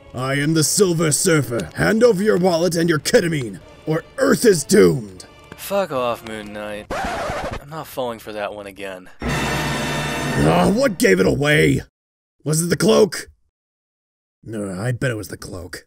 I am the Silver Surfer. Hand over your wallet and your ketamine, or Earth is doomed. Fuck off, Moon Knight. I'm not falling for that one again. What gave it away? Was it the cloak? No, I bet it was the cloak.